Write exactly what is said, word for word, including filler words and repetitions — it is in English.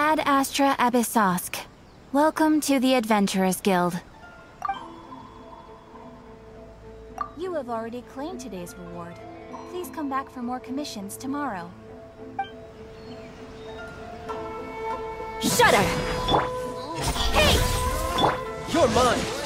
Ad Astra Abyssosk. Welcome to the Adventurers Guild. You have already claimed today's reward. Please come back for more commissions tomorrow. Shudder! Hey! You're mine!